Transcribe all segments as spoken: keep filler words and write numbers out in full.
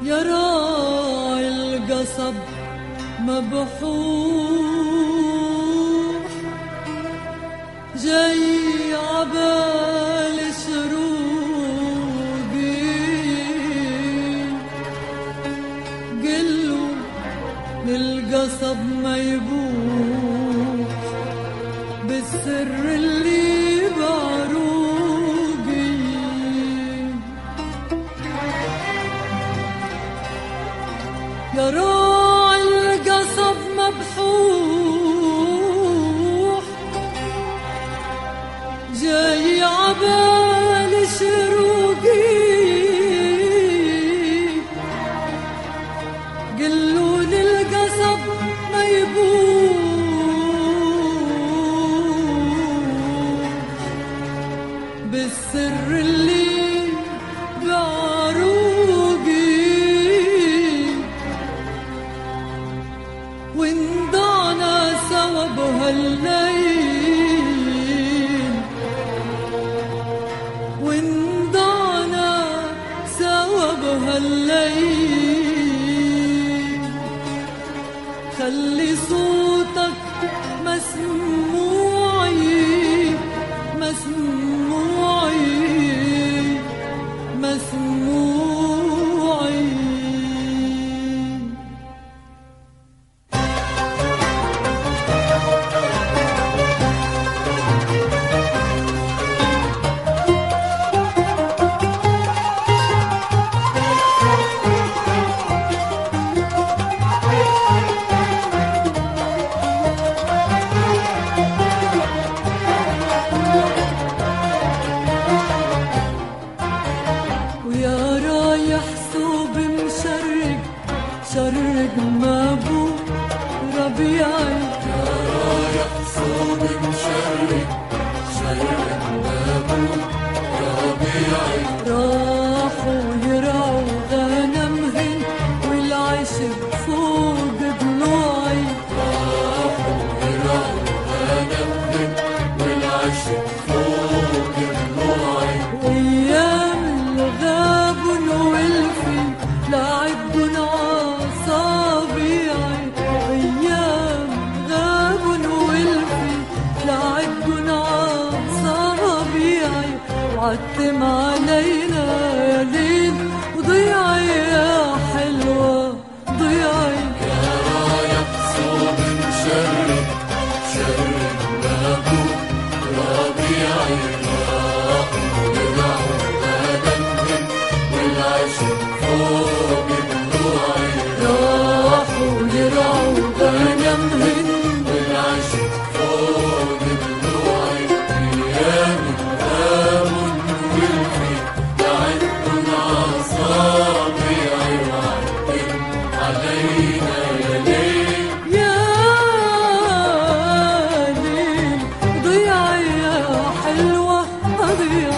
يا راعي القصب مبحوح جاي عبال شروقي قلو للقصب ما يبوح بالسر اللي بعروقي يا راعي القصب مبحوح جاي عبال شروقي قلوا للقصب ما يبوح بالسر اللي بعروقي وانضعنا سوا بهالليل وانضعنا سوا بهالليل خلي صوتك مسموعي مسموعي مسموعي شرق مابو ربيعي يا رايح صوب مشرق شرق مابو ربيعي راحوا يرعوا غنمهن والعشب فوق ضلوعي راحوا يرعوا غنمهن والعشب فوق ضلوعي وايام الغابن والفي لعبن صابيعي أيام غابن والفي لعبن صابيعي وعتم علينا يا ليل وضيعي يا حلوة ضيعي يا رايح صوب مشرق شرق مابو ربيعي راحوا يرعوا غنمهن والعشب فوق ضلوعي راحوا يرعوا غنمهن والعشب فوق ضلوعي ايام الغابن والفي لعبن اصابعي وعدن علينا يا ليل يا ليل ضيعي يا حلوة ضيعي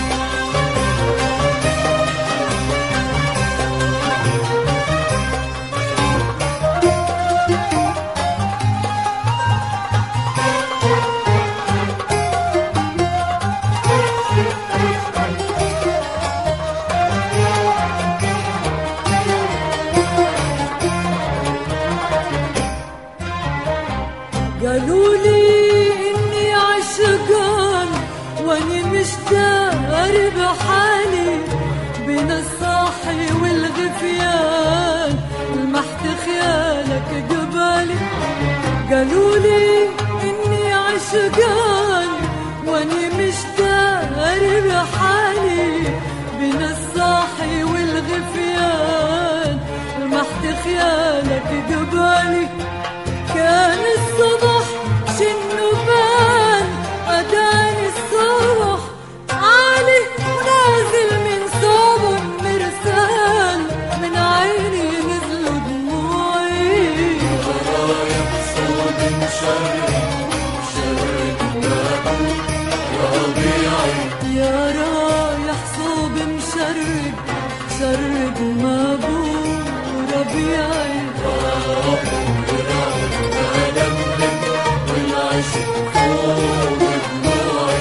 قالوا لي اني عشقان واني مش داري بحالي بين الصاحي والغفيان لمحت خيالك قبالي قالوا لي اني عشقان واني مش داري بحالي بين الصاحي والغفيان لمحت خيالك قبالي كان الصبح شنو بان أداني الصبح عالي ونازل من صوب مرسال من عيني نزلوا دموعي رايح صوب مشرق شرق مابو ربيعي يا رايح صوب مشرق شرق مابو ربيعي راحوا يرعوا غنمهن والعشب فوق ضلوعي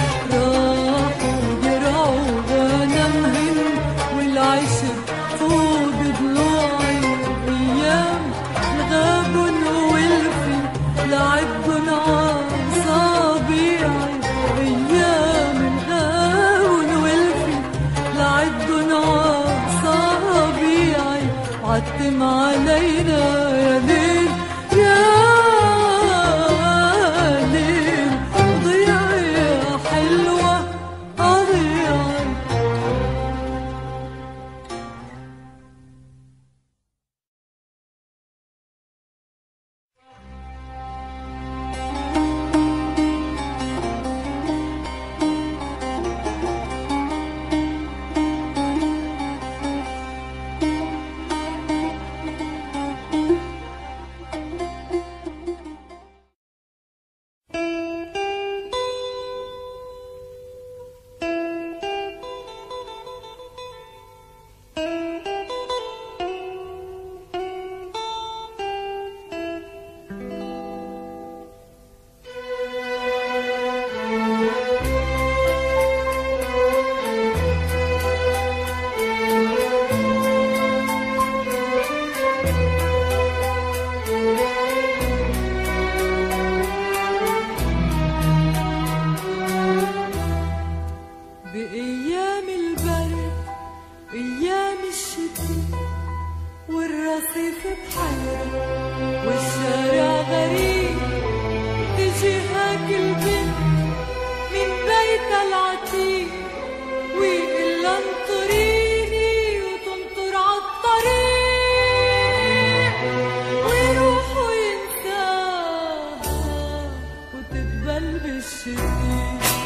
راحوا يرعوا غنمهن والعشب فوق ضلوعي لعدن عصابيعي أيام الهون والفي لعدن عصابيعي عتم علينا يا ليل يا ليل ضيعي يا حلوة أضيعي. بأيام البرد أيام الشتي والرصيف بحيرة والشارع غريب تجي هاك البنت من بيتها العتيق ويقلها انطريني وتنطر عالطريق ويروح وينساها وتدبل بالشتي.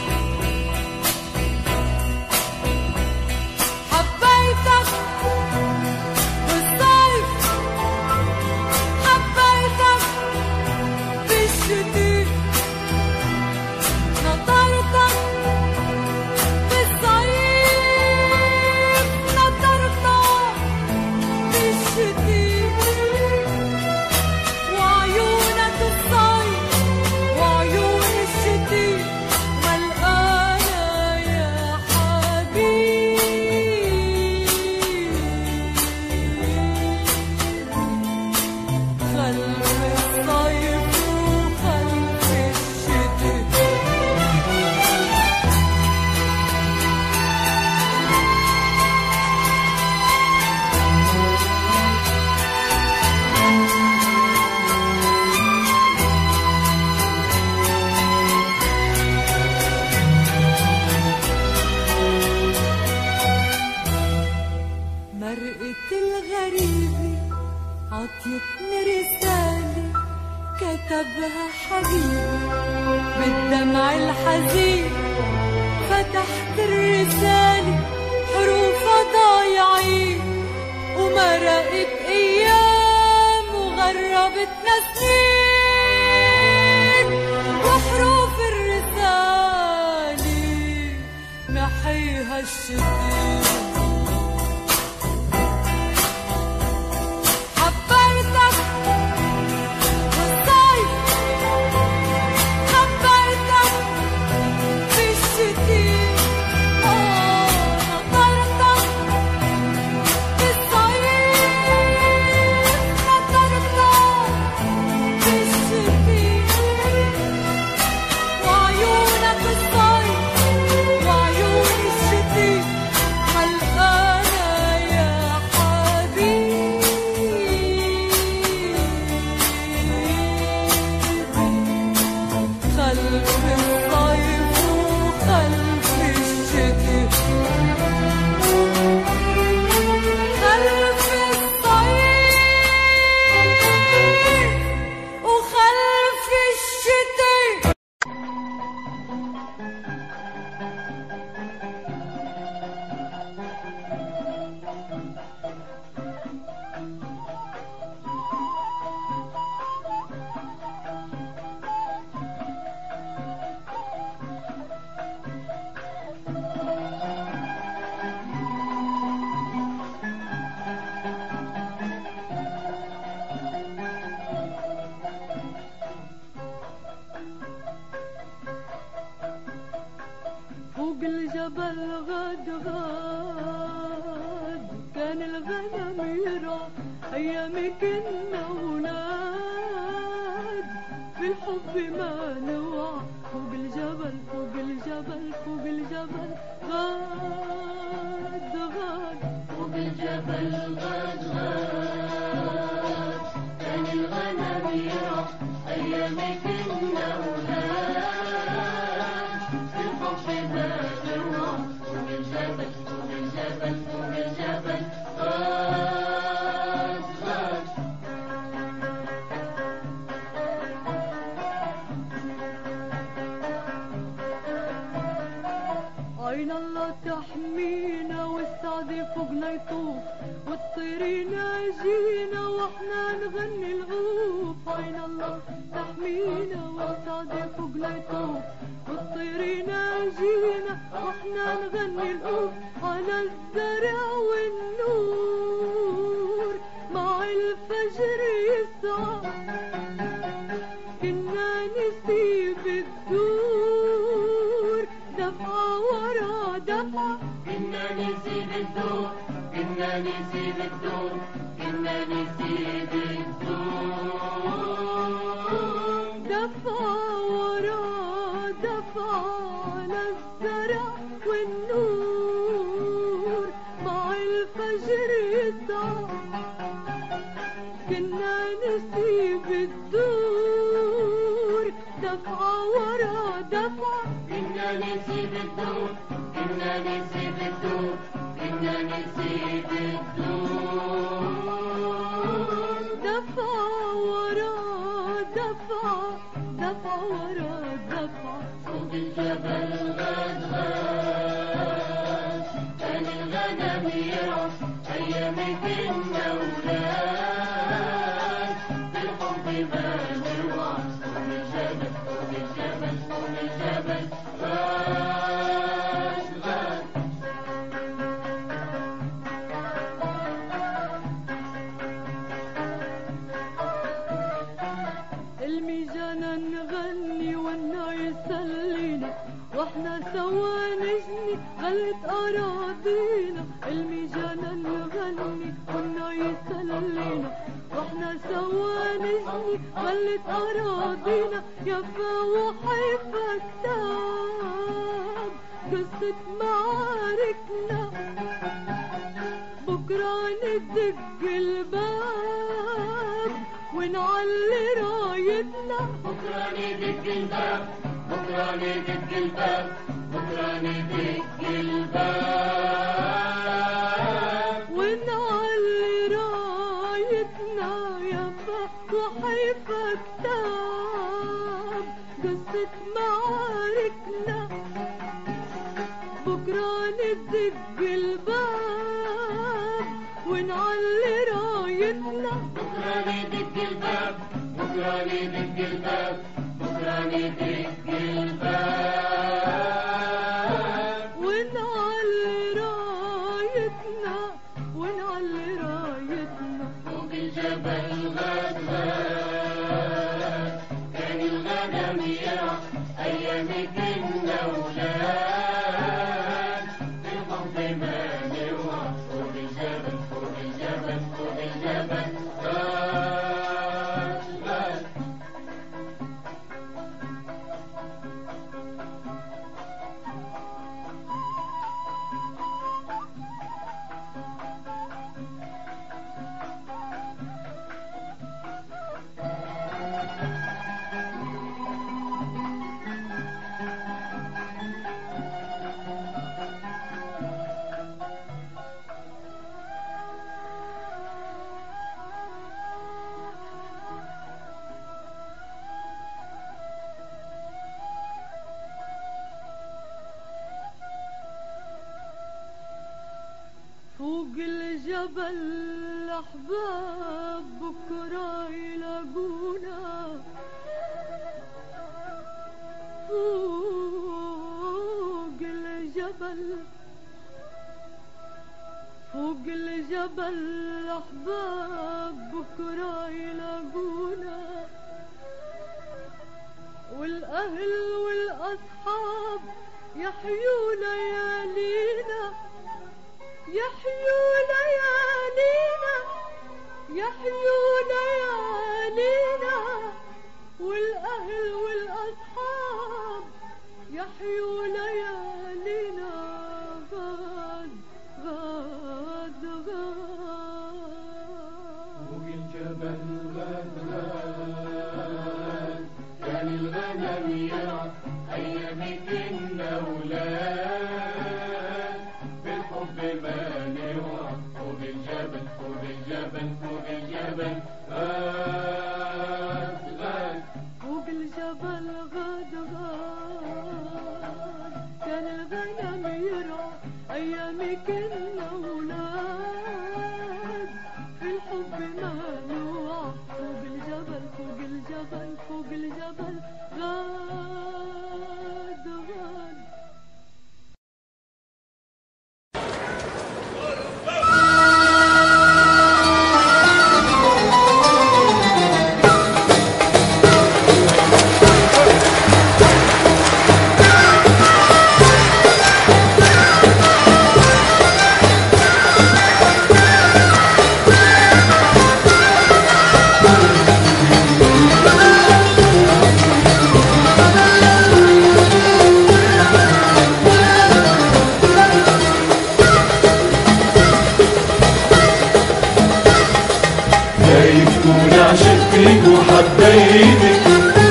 مرقة الغريبة عطيتني رسالة كتبها حبيبي بالدمع الحزين فتحت الرسالة حروفها ضايعين ومرقت أيام وغربتنا سنين وحروف الرسالة نحيها الشتيت. بالجبل غد غد كان الغنم يرعى أيام كنا ولاد بالحب الحب ما نوعى فوق الجبل فوق الجبل فوق الجبل غاد غاد فوق الجبل غاد غاد كان الغنم يرعى أيام كنا ولاد في الحب ما نوعى فوق الجبل فوق الجبل فوق الجبل غاد غاد عين الله تحمينا والسعد فوقنا يطوف والطير يناجينا واحنا نغني العوف. عين الله تحمينا والسعد فوقنا يطوف والطير يناجينا واحنا نغني العوف. على الزرع والنور مع الفجر يسعى كنا نسيب الدور دفعة ورا دفعة كنا نسيب الدور كنا نسيب الدور كنا نسيب الدور دفعة ورا دفعة على الزرع والنور مع الفجر يسعى كنا نسيب الدور دفعة ورا دفعة كنا نسيب الدور كنا نسيب الدور كنا نسيب الدور دفعة ورا دفعة دفعة ورا دفعة فوق الجبل غاد غاد كان الغنم يرعى أيام كنا ولاد بالحب ما نوعى فوق الجبل فوق الجبل فوق الجبل غاد غاد الميجانا نغني والنا يسلينا واحنا سوا نجني غلت اراضينا. الميجانا نغني والنا يسلينا واحنا سوا نجني غلت اراضينا. يافا وحيفا كتاب قصة معاركنا بكرة ندق الباب ونعلي رايتنا. بكرة ندق الباب بكرة ندق الباب بكرة ندق الباب ونعلي رايتنا. يافا وحيفا كتاب قصة معاركنا بكرة ندق الباب ونعلي رايتنا. بكرة ندق الباب بكرة ندق الباب بكرة ندق الباب ونعلي رايتنا ونعلي رايتنا. فوق الجبل غاد غاد كان الغنم يرعى أيام كنا ولاد بالحب ما نوعى فوق الجبل فوق الجبل فوق الجبل غاد غاد فوق الجبل الأحباب بكرة يلاقونا. فوق الجبل فوق الجبل الأحباب بكرة يلاقونا. والأهل والأصحاب يحيوا ليالينا يحيوا ليالينا يحيوا ليالينا. والأهل الغنم يرعى أيامك الأولاد بالحب ما نوعى فوق الجبل فوق الجبل فوق الجبل غاد غاد فوق الجبل غاد غاد كان الغنم يرعى أيامك الأولاد في الحب ما نوعى فوق الجبل فوق الجبل فوق الجبل غاد غاد يكون عشقتك وحبيتك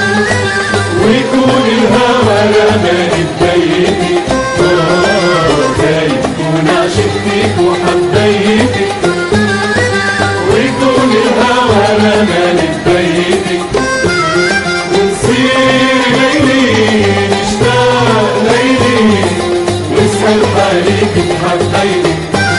ويكون الهوى رماني ببيتك خايف يكون عشقتك وحبيتك ويكون الهوى رماني ببيتك ونسير ليلي نشتاق ليلي واسأل حالك بحبيتك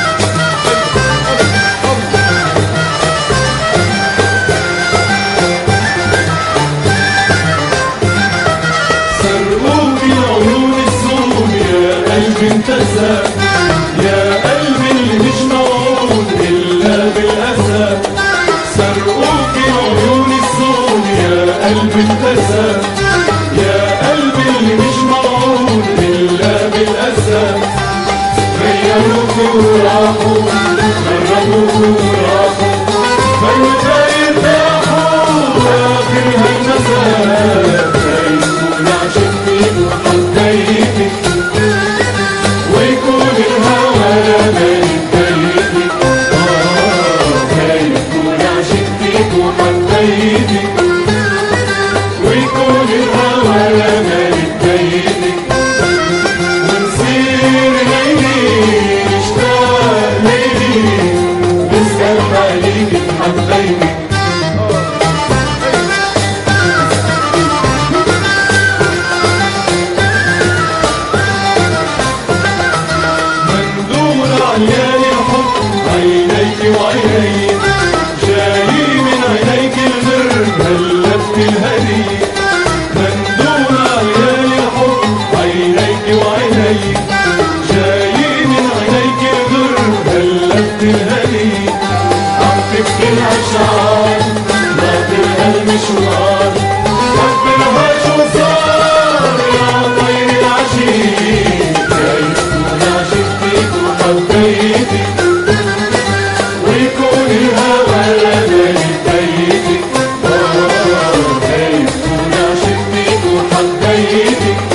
انتسى يا قلبي اللي مش موعود إلا بالأسى سرقوك عيون الصون يا قلبي انتسى يا قلبي اللي مش موعود إلا بالأسى غيروك وراحوا غربوك وراحوا فروا فيرتاحوا آخر هالمساء فيكون عشقتك وحبيتك ويكون الهوى رماني ببيتك فيكون عشقتك وحبيتك ويكون الهوى رماني ببيتك ونسير ليلي نشتاق ليلي نسأل حالك بحبيتك عيال الحب عينيك وعيني جاي من عينيك الغر هلفت الهدي مندور عيال الحب عينيك وعيني جاي من عينيك الغر هلفت الهدي عم تبكي الأشعار ناطرها المشوار خبرها شو صار يا طير العشيق جاي تكون عشقتك وحبيتك ويكون الهوى رماني ببيتك جاي تكون عشقتك وحبيتك